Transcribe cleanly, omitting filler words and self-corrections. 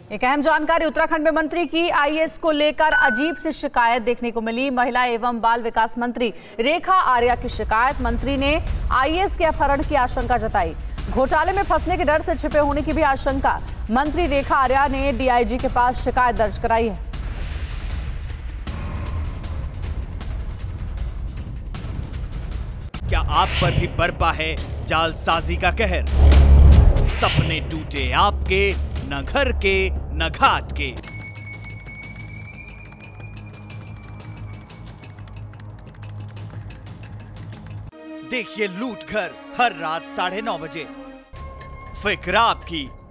एक अहम जानकारी उत्तराखंड में मंत्री की आईएएस को लेकर अजीब सी शिकायत देखने को मिली। महिला एवं बाल विकास मंत्री रेखा आर्या की शिकायत। मंत्री ने आईएएस के अपहरण की आशंका जताई। घोटाले में फंसने के डर से छिपे होने की भी आशंका। मंत्री रेखा आर्या ने डीआईजी के पास शिकायत दर्ज कराई है। क्या आप पर भी बरपा है जालसाजी का कहर? सपने टूटे आपके, न घर के न घाट के। देखिए लूट घर हर रात 9:30 बजे। फिक्र आपकी,